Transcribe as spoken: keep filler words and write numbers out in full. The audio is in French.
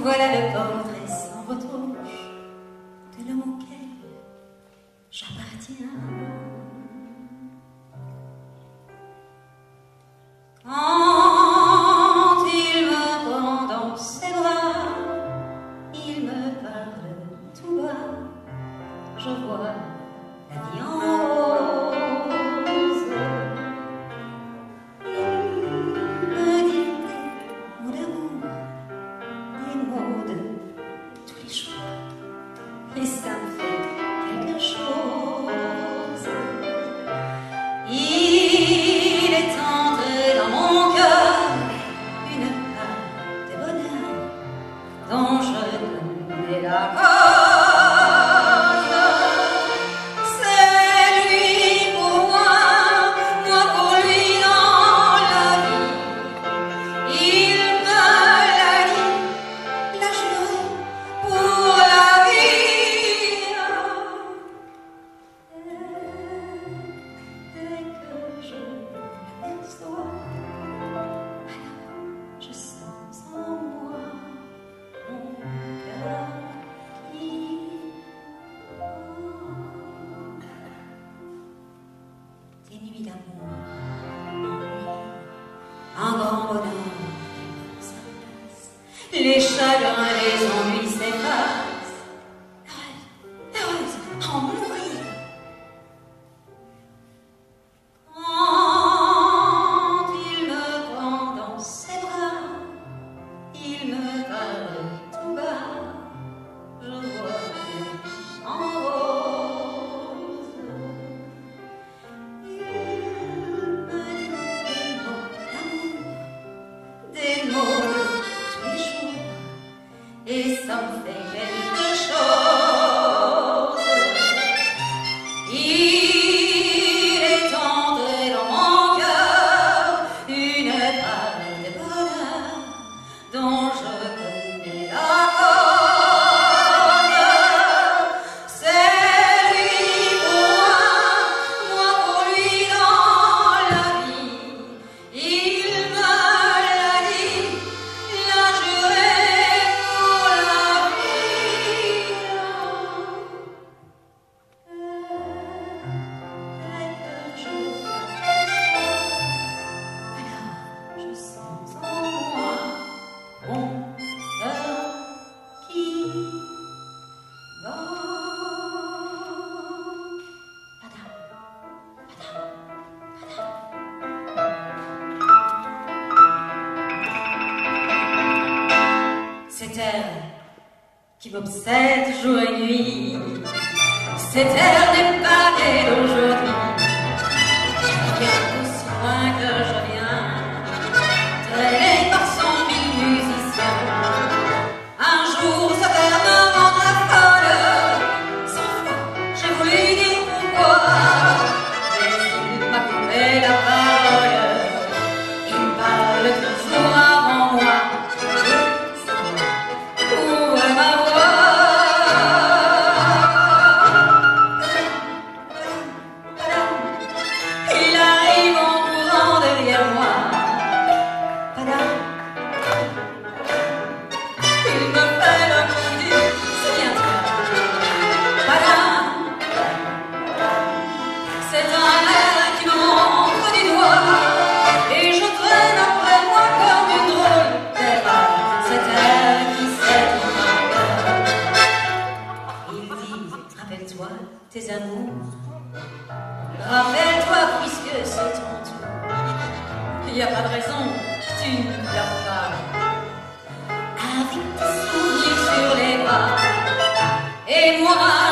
Voilà le portrait sans retouche de l'homme auquel j'appartiens. Quand il me prend dans ses bras, il me parle tout bas, je vois la vie en rose. Il me dit des mots d'amour, des mots de tous les jours, et ça me fait quelque chose. Il est entré dans mon cœur une part de bonheur dont je connais la cause. C'est lui pour moi, moi pour lui dans la vie. Il me l'a dit, l'a juré pour la vie. Dès que je l'aperçois, alors je sens en moi mon cœur qui bat. Des nuits d'amour, un grand bonheur se passe, les chagrins, les ennuis s'effacent, heureuse, heureuse, en mourir. Quand il me prend dans ses bras, il me parle tout bas, je vois en rose. Il me dit des mots d'amour, des mots de tous les jours, et ça me fait quelque chose. Il est entré dans mon cœur une part de bonheur dont je connais la cause. C'est lui pour moi, moi pour lui dans la vie. Il me l'a dit, l'a juré pour la vie. Dès que je l'aperçois, alors je sens en moi mon cœur qui bat. Padam, padam, padam. Cette air qui m'obsède jour et nuit, cette air n'est pas née d'aujourd'hui. Je regarde aussi loin que je viens, traîné par cent mille musiciens. Un jour, cette air me rendra folle. Cent fois, j'ai voulu dire pourquoi, mais il m'a coupé la parole. Il parle toujours avant moi. Ouvre ma voix. Il arrive en courant derrière moi. Padam. Il me fait le coup du souviens-toi. Padam. C'est un air qui me montre du doigt, et je traîne après moi comme une drôle d'erreur. Cet air qui sait ton cœur. Il dit, rappelle-toi tes amours, rappelle-toi puisque c'est ton tour. Il n'y a pas de raison que tu ne pleures pas. Avec tes souvenirs sur les bras, et moi